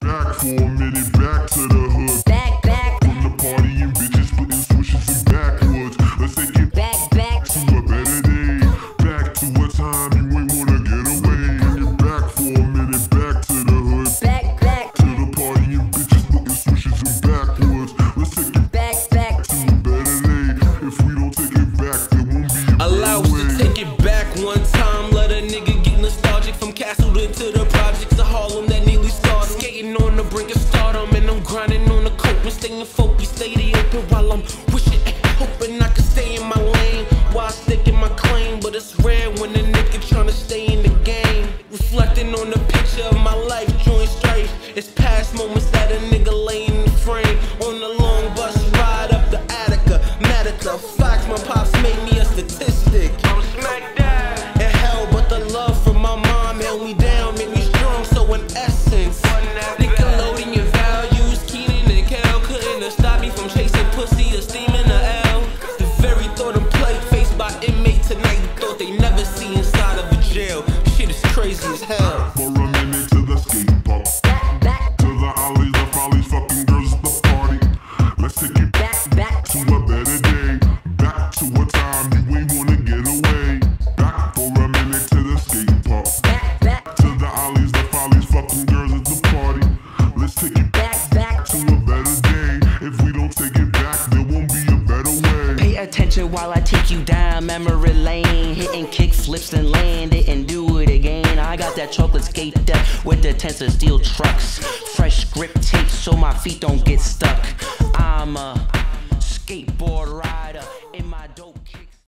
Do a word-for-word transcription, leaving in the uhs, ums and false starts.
back for a minute, back to the hood. Back, back, From the party and bitches splitting swishes and backwoods. Let's take it back, back, to a better day. Back to a time you ain't wanna get away. And you're back for a minute, back to the hood. back, back, To the party and bitches splitting swishes and backwoods. Let's take it back, back. to a better day. If we don't take it back, there won't be a Allow better us to way. take it back one time. Let a nigga get nostalgic from Castleton to the projects of Harlem that nearly started. Skating on the brink of stardom, and I'm grinding on the coke and staying focused, stay open while I'm wishing, hoping I can stay in my lane while sticking my claim. But it's rare when a nigga tryna stay in the game. Reflecting on the picture of my life, joint strife. It's past moments that a nigga lay in the frame. On the long bus ride up the Attica, Medica. Facts, my pops made me a statistic. I'm smack dab in hell, but the love from my mom held me down, made me strong. So in essence, Nickelodeon values, Keenan and Kel couldn't have stopped me from chasing pussy or steaming the L. The very thought of play faced by inmate tonight, thought they never see inside of a jail. Shit is crazy as hell. For a minute to the skate park. Back, back, To the alleys, the follies, fucking girls at the party. Let's take it back back, back, to a better day. Back to a time you ain't wanna get away. Back for a minute to the skate park. back, back, To the alleys, the follies, fucking girls at the party. Let's take it back back, back. to a better day. If we don't take it back, there won't be a better way. Pay attention while I take you down memory lane, hitting kick flips and land it and do it again. I got that chocolate skate deck with the tensor steel trucks, fresh grip tape so my feet don't get stuck. I'm a skateboard rider in my dope.